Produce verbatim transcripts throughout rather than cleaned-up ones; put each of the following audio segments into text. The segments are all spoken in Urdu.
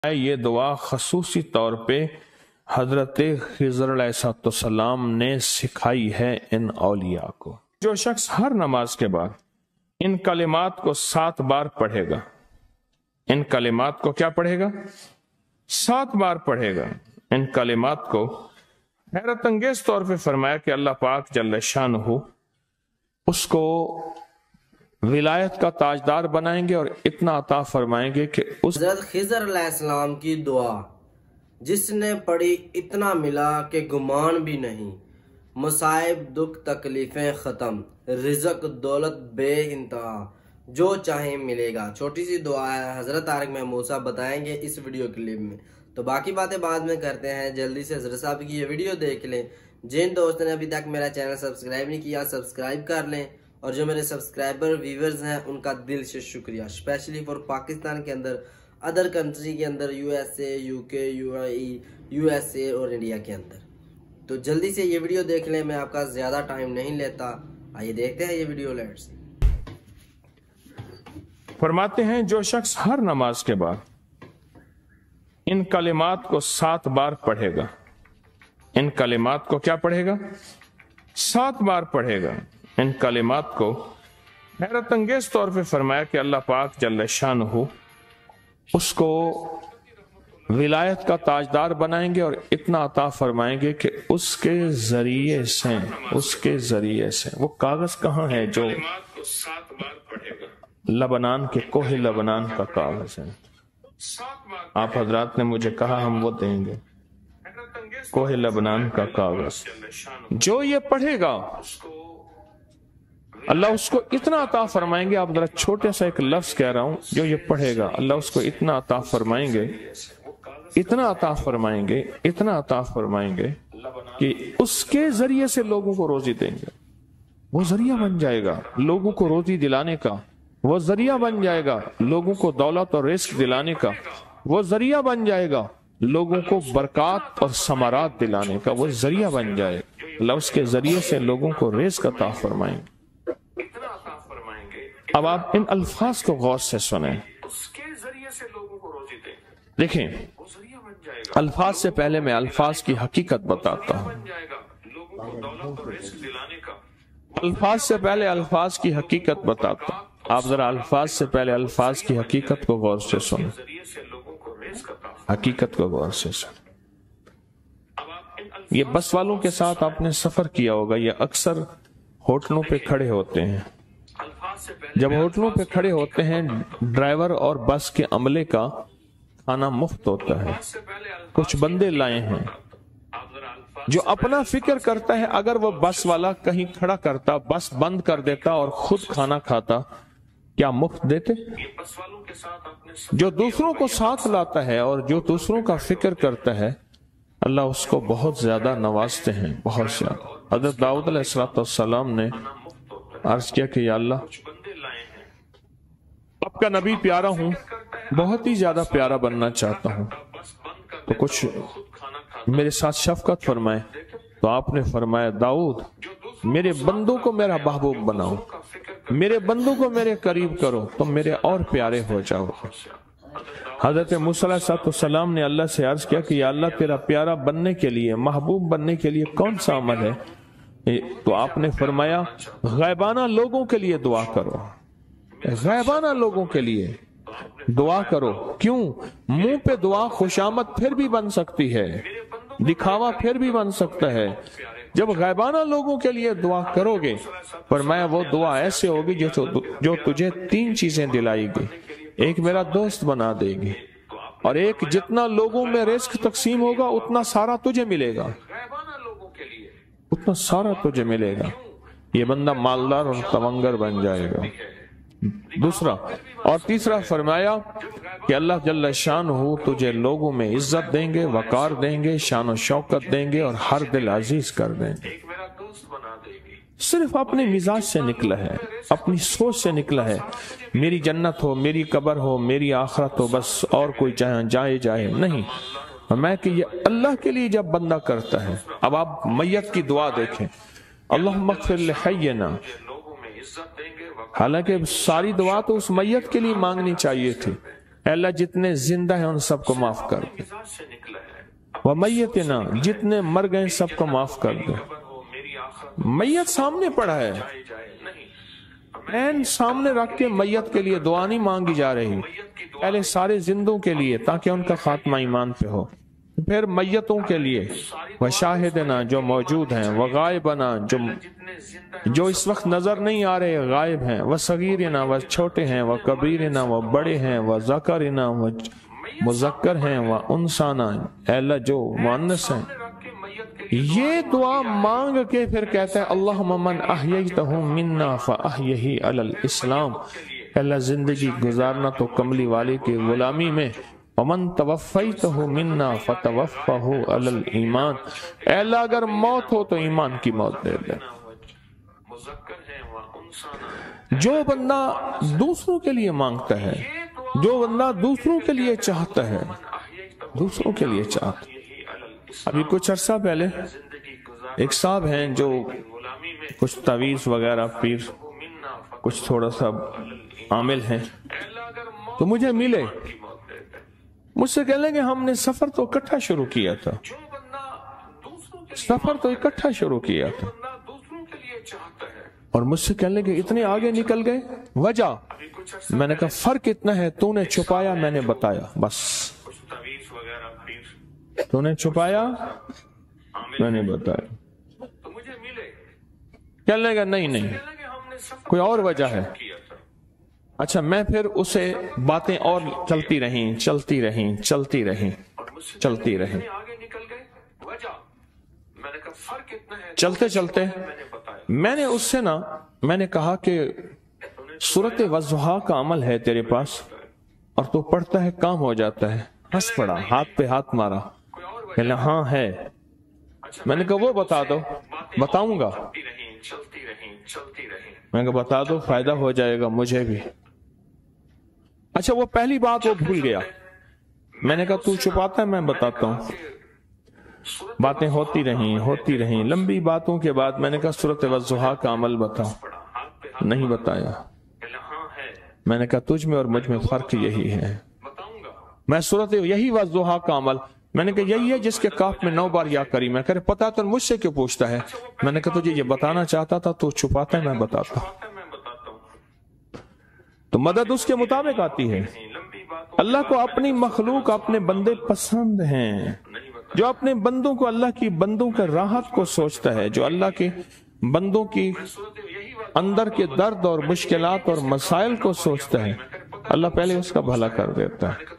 یہ دعا خصوصی طور پہ حضرت خضر علیہ السلام نے سکھائی ہے ان اولیاء کو۔ جو شخص ہر نماز کے بعد ان کلمات کو سات بار پڑھے گا، ان کلمات کو کیا پڑھے گا؟ سات بار پڑھے گا۔ ان کلمات کو حیرت انگیز طور پہ فرمایا کہ اللہ پاک جل شانہ اس کو ولایت کا تاجدار بنائیں گے اور اتنا عطا فرمائیں گے کہ اس حضرت خضر علیہ السلام کی دعا جس نے پڑھی اتنا ملا کہ گمان بھی نہیں، مصائب دکھ تکلیفیں ختم، رزق دولت بے انتہا، جو چاہیں ملے گا۔ چھوٹی سی دعا ہے، حضرت طارق محمود صاحب بتائیں گے اس ویڈیو کلپ میں، تو باقی باتیں بعد میں کرتے ہیں۔ جلدی سے حضرت صاحب کی یہ ویڈیو دیکھ لیں۔ جن دوستوں نے ابھی تک میرا چینل سبسکرائب نہیں کیا سبسکرائب کر لیں، اور جو میرے سبسکرائبر ویورز ہیں ان کا دل سے شکریہ، اسپیشلی فور پاکستان کے اندر، ادر کنٹری کے اندر، U S A, U K, U A E, U S A اور انڈیا کے اندر۔ تو جلدی سے یہ ویڈیو دیکھ لیں، میں آپ کا زیادہ ٹائم نہیں لیتا، آئیے دیکھتے ہیں یہ ویڈیو۔ لیٹس فرماتے ہیں جو شخص ہر نماز کے بعد ان کلمات کو سات بار پڑھے گا، ان کلمات کو کیا پڑھے گا؟ سات بار پڑھے گا۔ ان کلمات کو حیرت انگیز طور پہ فرمایا کہ اللہ پاک جل شانہ اس کو ولایت کا تاجدار بنائیں گے اور اتنا عطا فرمائیں گے کہ اس کے ذریعے سے اس کے ذریعے سے وہ کاغذ کہاں ہے جو لبنان کے کوہ لبنان کا کاغذ ہے؟ آپ حضرات نے مجھے کہا ہم وہ دیں گے، کوہ لبنان کا کاغذ۔ جو یہ پڑھے گا اللہ اس کو اتنا عطا فرمائیں گے۔ آپ ذرا چھوٹے سا ایک لفظ کہہ رہا ہوں، جو یہ پڑھے گا اللہ اس کو اتنا عطا فرمائیں گے، اتنا عطا فرمائیں گے، اتنا عطا فرمائیں گے کہ اس کے ذریعے سے لوگوں کو روزی دیں گے۔ وہ ذریعہ بن جائے گا لوگوں کو روزی دلانے کا، وہ ذریعہ بن جائے گا لوگوں کو دولت اور رزق دلانے کا، وہ ذریعہ بن جائے گا لوگوں کو برکات اور ثمرات دلانے کا، وہ ذریعہ بن جائے گا اللہ اس کے ذریعے سے لوگوں کو رزق عطا فرمائیں گے۔ اب آپ ان الفاظ کو غور سے سنیں، دیکھیں الفاظ سے پہلے میں الفاظ کی حقیقت بتاتا ہوں۔ الفاظ سے پہلے الفاظ کی حقیقت بتاتا ہوں۔ آپ ذرا الفاظ سے پہلے الفاظ کی حقیقت کو غور سے سنیں، حقیقت کو غور سے سنیں۔ یہ بس والوں کے ساتھ آپ نے سفر کیا ہوگا، یہ اکثر ہوٹلوں پہ کھڑے ہوتے ہیں۔ جب ہوٹلوں پہ کھڑے ہوتے ہیں ڈرائیور اور بس کے عملے کا کھانا مفت ہوتا ہے۔ کچھ بندے لائے ہیں جو اپنا فکر کرتا ہے اگر وہ بس والا کہیں کھڑا کرتا، بس بند کر دیتا اور خود کھانا کھاتا، کیا مفت دیتے؟ جو دوسروں کو ساتھ لاتا ہے اور جو دوسروں کا فکر کرتا ہے اللہ اس کو بہت زیادہ نوازتے ہیں، بہت زیادہ۔ حضرت داؤد علیہ السلام نے عرض کیا کہ یا اللہ آپ کا نبی پیارا ہوں، بہت ہی زیادہ پیارا بننا چاہتا ہوں، تو کچھ میرے ساتھ شفقت فرمائے۔ تو آپ نے فرمایا داؤد میرے بندوں کو میرا محبوب بناؤ، میرے بندوں کو میرے قریب کرو، تم میرے اور پیارے ہو جاؤ۔ حضرت موسیٰ علیہ السلام نے اللہ سے عرض کیا کہ یا اللہ تیرا پیارا بننے کے لیے، محبوب بننے کے لیے کون سا عمل ہے؟ تو آپ نے فرمایا غیبانہ لوگوں کے لیے دعا کرو، غیبانہ لوگوں کے لیے دعا کرو۔ کیوں؟ منہ پہ دعا خوشامد پھر بھی بن سکتی ہے، دکھاوا پھر بھی بن سکتا ہے۔ جب غیبانہ لوگوں کے لیے دعا کرو گے فرمایا وہ دعا ایسے ہوگی جو جو تجھے تین چیزیں دلائے گی۔ ایک میرا دوست بنا دے گی، اور ایک جتنا لوگوں میں رزق تقسیم ہوگا اتنا سارا تجھے ملے گا، اتنا سارا تجھے ملے گا۔ یہ بندہ مالدار اور تونگر بن جائے گا۔ دوسرا اور تیسرا فرمایا کہ اللہ جل شانہ تجھے لوگوں میں عزت دیں گے، وقار دیں گے، شان و شوکت دیں گے اور ہر دل عزیز کر دیں گے۔ صرف اپنے مزاج سے نکلا ہے، اپنی سوچ سے نکلا ہے، میری جنت ہو، میری قبر ہو، میری آخرت ہو، بس اور کوئی جائے جائے جائے نہیں۔ میں کہ یہ اللہ کے لیے جب بندہ کرتا ہے۔ اب آپ میت کی دعا دیکھیں، اللہم اغفر لحینا، حالانکہ ساری دعا تو اس میت کے لیے مانگنی چاہیے تھی، اے اللہ جتنے زندہ ہیں ان سب کو معاف کر دے، وہ میتنا جتنے مر گئے سب کو معاف کر دے۔ میت سامنے پڑا ہے، این سامنے رکھ کے میت کے لیے دعا نہیں مانگی جا رہی، پہلے سارے زندوں کے لیے تاکہ ان کا خاتمہ ایمان پہ ہو، پھر میتوں کے لیے، وہ شاہدنا جو موجود ہیں، وہ غائبنا جو جو اس وقت نظر نہیں آ رہے غائب ہیں، وہ صغیرنا وہ چھوٹے ہیں، وہ کبیرنا وہ بڑے ہیں، وہ ذکرنا وہ مذکر ہیں، وہ انسانا اے اللہ جو مؤنث ہیں۔ یہ دعا مانگ کے پھر کہتا ہے اللہم من احییتہ منا فاحیہ علی الاسلام، اے اللہ زندگی گزارنا تو کملی والے کی غلامی میں، ومن توفیتہ منا فتوفہ علی الایمان، اے اللہ اگر موت ہو تو ایمان کی موت دے دے۔ جو بندہ دوسروں کے لیے مانگتا ہے، جو بندہ دوسروں کے لیے چاہتا ہے، دوسروں کے لیے چاہتا ہے۔ ابھی کچھ عرصہ پہلے ایک صاحب ہیں جو کچھ تعویذ وغیرہ پیر کچھ تھوڑا سا عامل ہیں، تو مجھے ملے، مجھ سے کہنے لگے ہم نے سفر تو اکٹھا شروع کیا تھا، سفر تو اکٹھا شروع کیا تھا، اور مجھ سے کہنے لگے اتنے آگے نکل گئے، وجہ میں نے کہا فرق اتنا ہے، تو نے چھپایا میں نے بتایا، بس تو نے چھپایا میں نے بتایا۔ کہنے لگا نہیں نہیں کوئی اور وجہ ہے۔ اچھا میں پھر اسے باتیں اور چلتی رہیں چلتی رہیں چلتی رہیں چلتی رہیں چلتے چلتے میں نے اس سے نا میں نے کہا کہ سورۃ والضحیٰ کا عمل ہے تیرے پاس اور تو پڑھتا ہے کام ہو جاتا ہے۔ ہنس پڑا، ہاتھ پہ ہاتھ مارا، کہنا ہاں ہے۔ میں نے کہا وہ بتا دو۔ بتاؤں گا، میں نے کہا بتا دو فائدہ ہو جائے گا مجھے بھی۔ اچھا وہ پہلی بات وہ بھول گیا، میں نے کہا تو چھپاتا ہے میں بتاتا ہوں۔ باتیں ہوتی رہیں ہوتی رہیں لمبی باتوں کے بعد میں نے کہا سورۃ والضحیٰ کا عمل بتاؤ، نہیں بتایا۔ میں نے کہا تجھ میں اور مجھ میں فرق یہی ہے، میں سورۃ یہی والضحیٰ کا عمل میں نے کہا یہی ہے جس کے کاف میں نو بار یا کریم ہے، کہ پتا تو مجھ سے کیوں پوچھتا ہے؟ میں نے کہا تجھے یہ بتانا چاہتا تھا تو چھپاتا ہے میں بتاتا ہوں۔ تو مدد اس کے مطابق آتی ہے۔ اللہ کو اپنی مخلوق اپنے بندے پسند ہیں، جو اپنے بندوں کو اللہ کی بندوں کے راحت کو سوچتا ہے، جو اللہ کے بندوں کی اندر کے درد اور مشکلات اور مسائل کو سوچتا ہے، اللہ پہلے اس کا بھلا کر دیتا ہے۔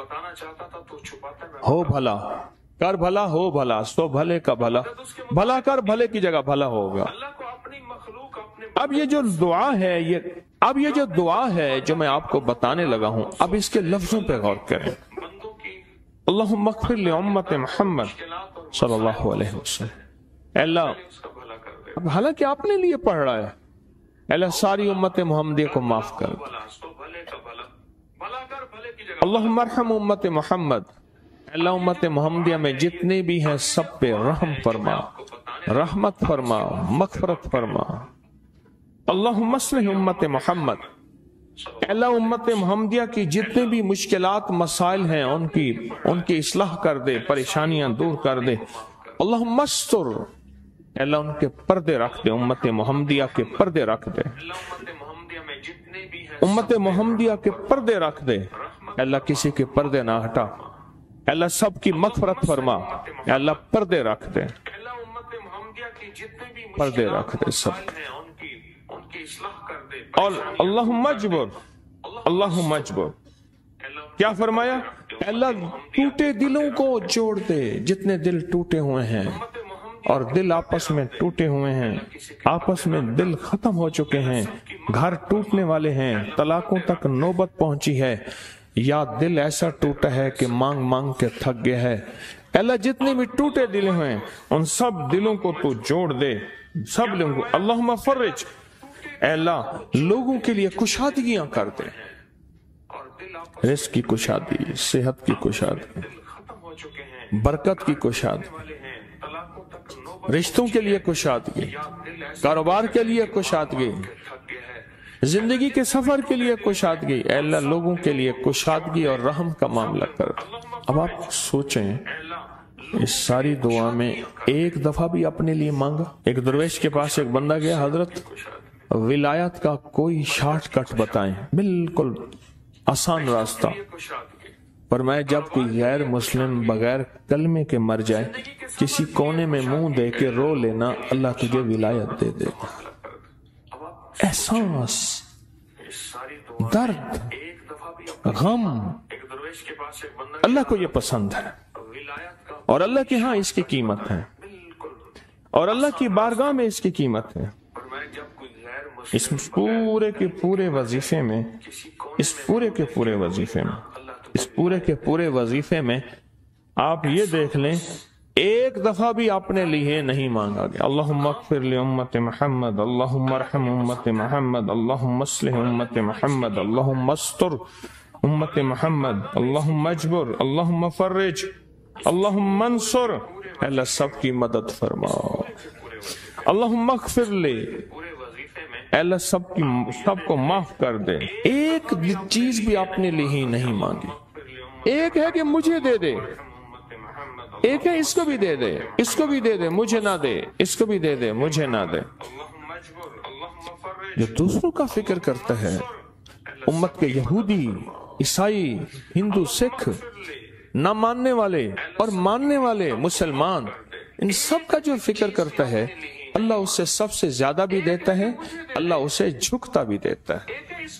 ہو بھلا کر بھلا ہو بھلا سو بھلے کا بھلا، بھلا کر بھلے کی جگہ بھلا ہوگا۔ اب یہ جو دعا ہے یہ اب یہ جو دعا ہے جو میں آپ کو بتانے لگا ہوں، اب اس کے لفظوں پہ غور کریں۔ اللہم اغفر لامت محمد صلی اللہ علیہ وسلم، اے اللہ اب حالانکہ آپ نے لیے پڑھ رہا ہے، اے اللہ ساری امت محمدیہ کو معاف کر دے۔ اللہم ارحم امت محمد، اللہ امت محمدیہ میں جتنے بھی ہیں سب پہ رحم فرما، رحمت فرما، مغفرت فرما۔ اللہم اصلح امت محمد، اللہ امت محمدیہ کی جتنے بھی مشکلات مسائل ہیں ان کی ان کی اصلاح کر دے، پریشانیاں دور کر دے۔ اللہم استر، اللہ ان کے پردے رکھ دے، امت محمدیہ کے پردے رکھ دے، امت محمدیہ کے پردے رکھ دے، اللہ کسی کے پردے نہ ہٹا، اللہ سب کی مغفرت فرما، اللہ پردے رکھ دے، پردے رکھ دے سب۔ اور اللہم اجبر، اللہم اجبر کیا فرمایا؟ اللہ ٹوٹے دلوں کو جوڑ دے، جتنے دل ٹوٹے ہوئے ہیں اور دل آپس میں ٹوٹے ہوئے ہیں، آپس میں دل ختم ہو چکے ہیں، گھر ٹوٹنے والے ہیں، طلاقوں تک نوبت پہنچی ہے، یا دل ایسا ٹوٹا ہے کہ مانگ مانگ کے تھک گیا ہے۔ اللہ جتنے بھی ٹوٹے دل ہیں ان سب دلوں کو تو جوڑ دے، سب لوگوں کو۔ اللہم فرج، اے اللہ لوگوں کے لیے کشادگیاں کر دے، رزق کی کشادگی، صحت کی کشادگی، برکت کی کشادگی، رشتوں کے لیے کشادگی، کاروبار کے لیے کشادگی، زندگی کے سفر کے لیے کشادگی، اے اللہ لوگوں کے لیے کشادگی اور رحم کا معاملہ کر۔ اب آپ سوچیں اس ساری دعا میں ایک دفعہ بھی اپنے لیے مانگا؟ ایک درویش کے پاس ایک بندہ گیا، حضرت ولایت کا کوئی شارٹ کٹ بتائیں، بالکل آسان راستہ۔ فرمایا جب کوئی غیر مسلم بغیر کلمے کے مر جائے، کسی کونے میں منہ دے کے رو لینا، اللہ تجھے ولایت دے دے گا۔ احساس، درد، غم، اللہ کو یہ پسند ہے اور اللہ کے ہاں اس کی قیمت ہے اور اللہ کی بارگاہ میں اس کی قیمت ہے۔ اس پورے کے پورے وظیفے میں اس پورے کے پورے وظیفے میں اس پورے کے پورے وظیفے میں آپ یہ دیکھ لیں ایک دفعہ بھی اپنے لیے نہیں مانگا گیا اللہم اغفر لامت محمد، اللہم ارحم امت محمد، اللہم اصلح امت محمد، اللہم استر امت محمد، اللہم اجبر، اللہم فرج، اللہم منصر، اللہ سب کی مدد فرماؤ، اللہم اغفر لے، اللہ سب کی سب کو معاف کر دے۔ ایک چیز بھی اپنے لیے ہی نہیں مانگی۔ ایک ہے کہ مجھے دے دے، ایک ہے اس کو بھی دے دے، اس کو بھی دے دے، مجھے نہ دے، اس کو بھی دے دے، مجھے نہ دے۔ جو دوسروں کا فکر کرتا ہے، امت کے یہودی، عیسائی، ہندو، سکھ، نہ ماننے والے اور ماننے والے مسلمان، ان سب کا جو فکر کرتا ہے، اللہ اسے سب سے زیادہ بھی دیتا ہے، اللہ اسے جھکتا بھی دیتا ہے۔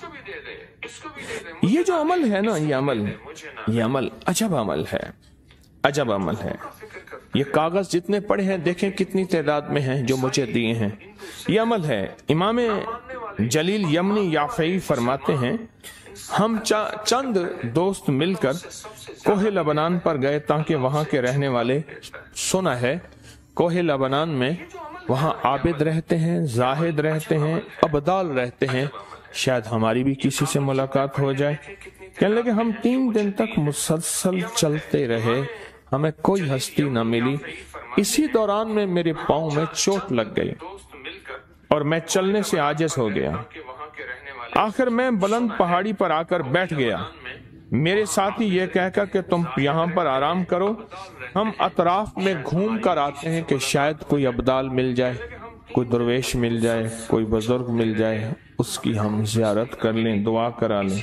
یہ جو عمل ہے نا، یہ عمل یہ عمل عجب عمل ہے، عجب عمل ہے۔ یہ کاغذ جتنے پڑے ہیں دیکھیں کتنی تعداد میں ہیں جو مجھے دیے ہیں، یہ عمل ہے۔ امام جلیل یمنی یافعی فرماتے ہیں ہم چند دوست مل کر کوہ لبنان پر گئے تاکہ وہاں کے رہنے والے، سنا ہے کوہ لبنان میں وہاں عابد رہتے ہیں، زاہد رہتے ہیں، ابدال رہتے ہیں، شاید ہماری بھی کسی سے ملاقات ہو جائے۔ کہنے لگے ہم تین دن تک مسلسل چلتے رہے، ہمیں کوئی ہستی نہ ملی۔ اسی دوران میں میرے پاؤں میں چوٹ لگ گئی اور میں چلنے سے عاجز ہو گیا۔ آخر میں بلند پہاڑی پر آ کر بیٹھ گیا۔ میرے ساتھی یہ کہہ کر کہ تم یہاں پر آرام کرو، ہم اطراف میں گھوم کر آتے ہیں کہ شاید کوئی ابدال مل جائے، کوئی درویش مل جائے، کوئی بزرگ مل جائے، اس کی ہم زیارت کر لیں، دعا کرا لیں۔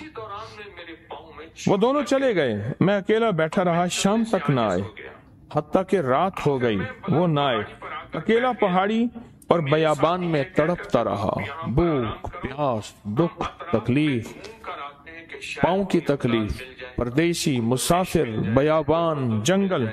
وہ دونوں چلے گئے، میں اکیلا بیٹھا رہا، شام تک نہ آئے، حتیٰ کہ رات ہو گئی، وہ نہ آئے۔ اکیلا پہاڑی اور بیابان میں تڑپتا رہا، بھوک، پیاس، دکھ، تکلیف، پاؤں کی تکلیف، پردیسی، مسافر، بیابان، جنگل۔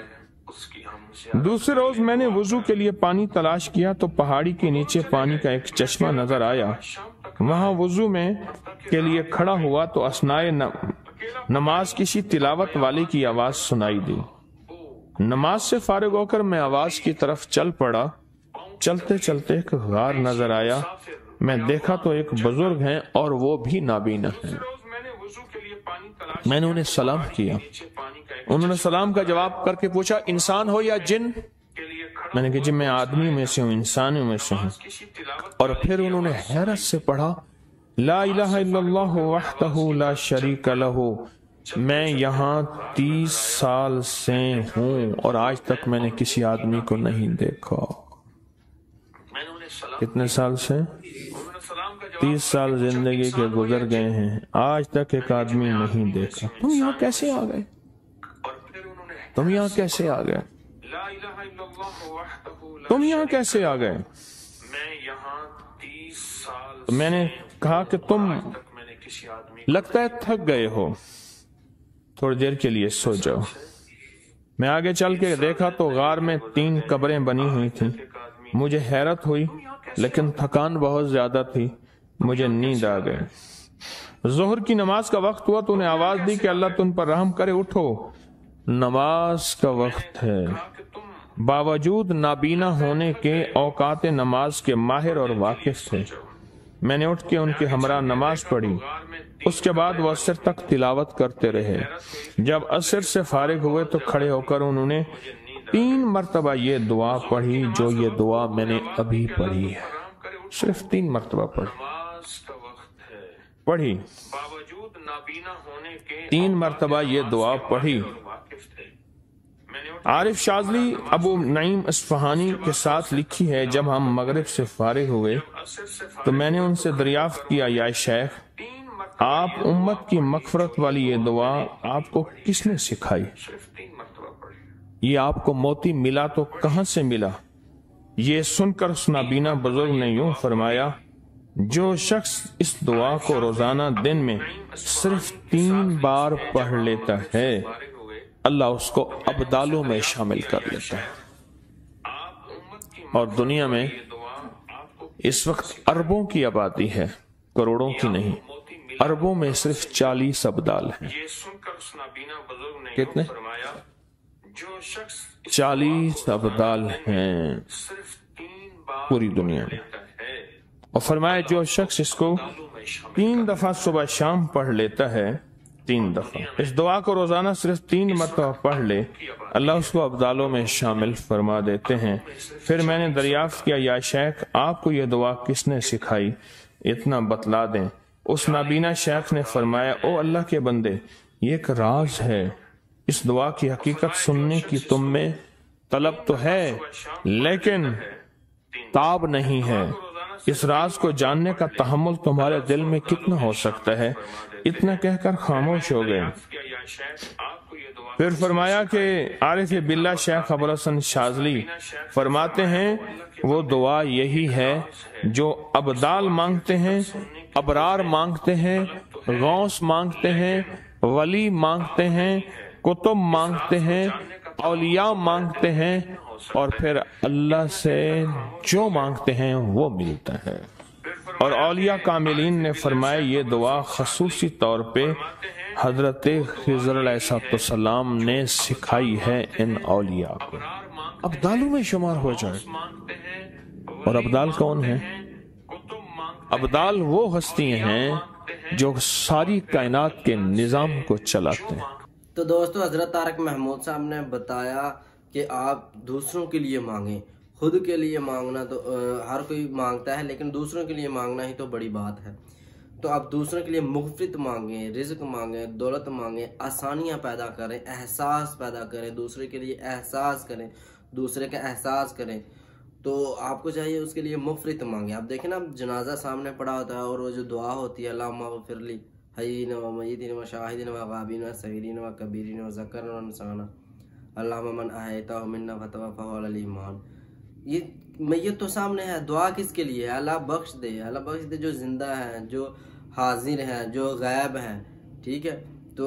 دوسرے روز میں نے وضو کے لیے پانی تلاش کیا تو پہاڑی کے نیچے پانی کا ایک چشمہ نظر آیا۔ وہاں وضو میں کے لیے کھڑا ہوا تو اثنائے نماز کسی تلاوت والے کی آواز سنائی دی۔ نماز سے فارغ ہو کر میں آواز کی طرف چل پڑا۔ چلتے چلتے ایک غار نظر آیا، میں دیکھا تو ایک بزرگ ہیں اور وہ بھی نابینا ہیں۔ میں نے انہیں سلام کیا، انہوں نے سلام کا جواب کر کے پوچھا انسان ہو یا جن؟ میں نے کہا جی میں آدمی میں سے ہوں، انسانوں میں سے ہوں۔ اور پھر انہوں نے حیرت سے پڑھا لا الہ الا اللہ وحدہ لا شریک لہ، میں یہاں تیس سال سے ہوں اور آج تک میں نے کسی آدمی کو نہیں دیکھا۔ کتنے سال سے؟ تیس سال زندگی کے گزر گئے ہیں، آج تک ایک آدمی نہیں دیکھا۔ تم یہاں کیسے آ گئے؟ تم یہاں کیسے آ گئے؟ تم یہاں کیسے آ گئے؟ میں نے کہا کہ تم لگتا ہے تھک گئے ہو، تھوڑی دیر کے لیے سو جاؤ۔ میں آگے چل کے دیکھا تو غار میں تین قبریں بنی ہوئی تھیں۔ مجھے حیرت ہوئی لیکن تھکان بہت زیادہ تھی، مجھے نیند آ گئی۔ ظہر کی نماز کا وقت ہوا تو انہیں آواز دی کہ اللہ تم پر رحم کرے، اٹھو نماز کا وقت ہے۔ باوجود نابینا ہونے کے اوقات نماز کے ماہر اور واقف تھے۔ میں نے اٹھ کے ان کے ہمراہ نماز پڑھی، اس کے بعد وہ عصر تک تلاوت کرتے رہے۔ جب عصر سے فارغ ہوئے تو کھڑے ہو کر انہوں نے تین مرتبہ یہ دعا پڑھی جو یہ دعا میں نے ابھی پڑھی ہے، صرف تین مرتبہ پڑھی۔ पढ़ी। बावजूद नाबीना होने के तीन मरतबा ये दुआ पढ़ी। आरिफ शाज़ली अबू नईम अस्फहानी के साथ लिखी है, जब हम मगरिब से फारिग हुए तो मैंने उनसे दरियाफ्त किया, या शेख, आप उम्मत की मग़फ़िरत वाली ये दुआ आपको किसने सिखाई? ये आपको मोती मिला तो कहाँ से मिला? ये सुनकर उस नाबीना बुजुर्ग ने यूं फरमाया, जो शख्स इस दुआ को रोजाना दिन में सिर्फ तीन बार पढ़ लेता है, अल्लाह उसको अब्दालों में शामिल कर लेता है। और दुनिया में इस वक्त अरबों की आबादी है, करोड़ों की नहीं। अरबों में सिर्फ चालीस अब्दाल हैं। कितने? चालीस अब्दाल हैं पूरी दुनिया में। और फरमाया, जो शख्स इसको तीन दफा सुबह शाम पढ़ लेता है, तीन दफा इस दुआ को रोजाना सिर्फ तीन मरतबा पढ़ ले, अल्लाह उसको अब्दालों में शामिल फरमा देते हैं। फिर मैंने दरियाफ्त किया, या शेख, आपको यह दुआ किसने सिखाई? इतना बतला दें। उस नाबीना शेख ने फरमाया, ओ अल्लाह के बंदे, ये एक राज है। इस दुआ की हकीकत सुनने की तुम में तलब तो है, लेकिन ताब नहीं है। इस राज को जानने का तहम्मुल तुम्हारे दिल में कितना हो सकता है? इतना कहकर खामोश हो गए। फिर फरमाया कि आरिफ बिल्ला शेख अबुल हसन शाज़ली फरमाते हैं, वो दुआ यही है जो अब्दाल मांगते हैं, अबरार मांगते हैं, गौस मांगते हैं, वली मांगते हैं, कुतुब मांगते हैं, औलिया मांगते हैं, और फिर अल्लाह से जो मांगते हैं वो मिलता है। और औलिया कामिलीन ने फरमाया, ये दुआ खसूसी तौर पे हजरत खिज़र अलैहिस्सलाम ने सिखाई है इन औलिया को। अब्दालों में शुमार हो जाए। और अब्दाल कौन है? अब्दाल वो हस्तियां हैं जो सारी कायनात के निज़ाम को चलाते हैं। तो दोस्तों, हजरत तारक महमूद साहब ने बताया कि आप दूसरों के लिए मांगें। खुद के लिए मांगना तो आ, हर कोई मांगता है, लेकिन दूसरों के लिए मांगना ही तो बड़ी बात है। तो आप दूसरों के लिए मुग़फ़िरत मांगें, रिज़्क़ मांगें, दौलत मांगें, आसानियाँ पैदा करें, एहसास पैदा करें, दूसरे के लिए एहसास करें, दूसरे का एहसास करें। तो आपको चाहिए उसके लिए मुग़फ़िरत मांगें। आप देखें ना, जनाजा सामने पड़ा होता है और वो जो दुआ होती है, अल्लाहुम्मा ग़फ़िरली हय्यिन व मय्यितिन व शाहिदिन व गाबिन व सगीरिन व कबीरिन व ज़करन व उन्साना, अल्लाहुम्मा मन अहयतहु मिन्ना फतवफ़्फ़हु अलल ईमान। ये मैयत तो सामने है, दुआ किसके लिए है? अल्लाह बख्श दे, अल्लाह बख्श दे जो जिंदा है, जो हाजिर है, जो गायब है। ठीक है, तो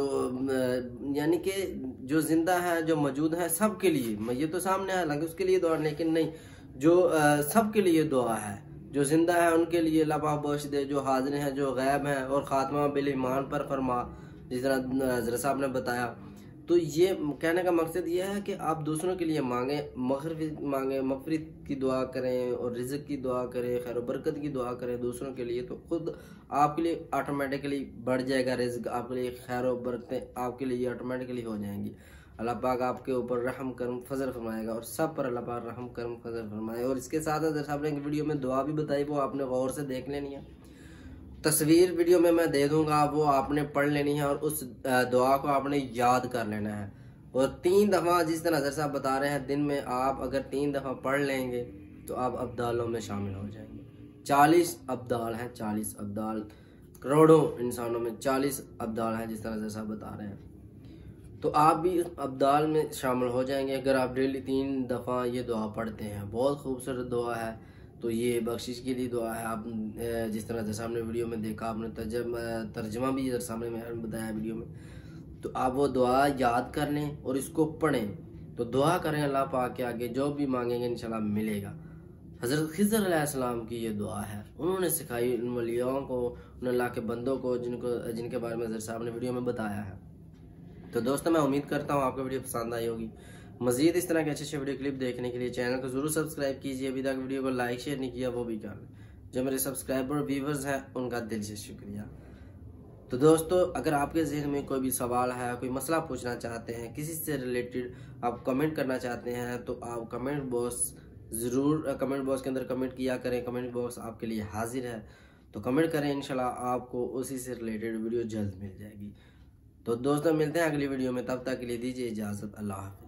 यानी कि जो जिंदा है, जो मौजूद है, सब के लिए मैयत तो सामने है, लगे उसके लिए दुआ, लेकिन नहीं, जो सब के लिए दुआ है। जो जिंदा है उनके लिए अल्लाह पाक बख्श दे, जो हाजिर हैं, जो गायब हैं, और खात्मा बिल ईमान पर फरमा, जिस तरह हज़रत साहब ने बताया। तो ये कहने का मकसद ये है कि आप दूसरों के लिए मांगें, मग़फ़िरत मांगें, मग़फ़िरत की दुआ करें, और रिज़्क़ की दुआ करें, खैर व बरकत की दुआ करें दूसरों के लिए। तो खुद आपके लिए ऑटोमेटिकली बढ़ जाएगा रिज़्क़, आपके लिए खैर व बरकतें आपके लिए ऑटोमेटिकली हो जाएंगी। अल्लाह पाक आपके ऊपर रहम करम फजल फरमाएगा, और सब पर अल्लाह पाक रहम करम फजल फरमाए। और इसके साथ हज़रत साहब ने वीडियो में दुआ भी बताई, वो आपने गौर से देख लेनी है। तस्वीर वीडियो में मैं दे दूंगा, वो आपने पढ़ लेनी है, और उस दुआ को आपने याद कर लेना है। और तीन दफ़ा, जिस तरह हज़रत साहब बता रहे हैं, दिन में आप अगर तीन दफ़ा पढ़ लेंगे तो आप अब्दालों में शामिल हो जाएंगे। चालीस अब्दाल हैं, चालीस अब्दाल, करोड़ों इंसानों में चालीस अब्दाल हैं, जिस तरह हज़रत साहब बता रहे हैं। तो आप भी अब्दाल में शामिल हो जाएंगे अगर आप डेली तीन दफ़ा ये दुआ पढ़ते हैं। बहुत खूबसूरत दुआ है। तो ये बख्शिश के लिए दुआ है। आप जिस तरह से सामने वीडियो में देखा, आपने तर्जमा तर्जमा भी इधर सामने में बताया वीडियो में, तो आप वो दुआ याद कर लें और इसको पढ़ें। तो दुआ करें अल्लाह पाक के आगे, जो भी मांगेंगे इंशाल्लाह मिलेगा। हज़रत खिज़र अलैहिस्सलाम की ये दुआ है, उन्होंने सिखाई उन वलियों को, उन अल्लाह के बंदों को, जिनको जिनके बारे में हज़रत साहब ने वीडियो में बताया है। तो दोस्तों, मैं उम्मीद करता हूँ आपको वीडियो पसंद आई होगी। मज़ीद इस तरह के अच्छे अच्छे वीडियो क्लिप देखने के लिए चैनल को ज़रूर सब्सक्राइब कीजिए। अभी तक वीडियो को लाइक शेयर नहीं किया वो भी कर लें। जो मेरे सब्सक्राइबर व्यूवर्स हैं उनका दिल से शुक्रिया। तो दोस्तों, अगर आपके जहन में कोई भी सवाल है, कोई मसला पूछना चाहते हैं, किसी से रिलेटेड आप कमेंट करना चाहते हैं, तो आप कमेंट बॉक्स ज़रूर कमेंट बॉक्स के अंदर कमेंट किया करें। कमेंट बॉक्स आपके लिए हाजिर है। تو کمنٹ کریں، انشاءاللہ آپ کو اسی سے ریلیٹڈ ویڈیو جلد مل جائے گی۔ تو دوستوں ملتے ہیں اگلی ویڈیو میں، تب تک کے لیے دیجیے اجازت، اللہ حافظ۔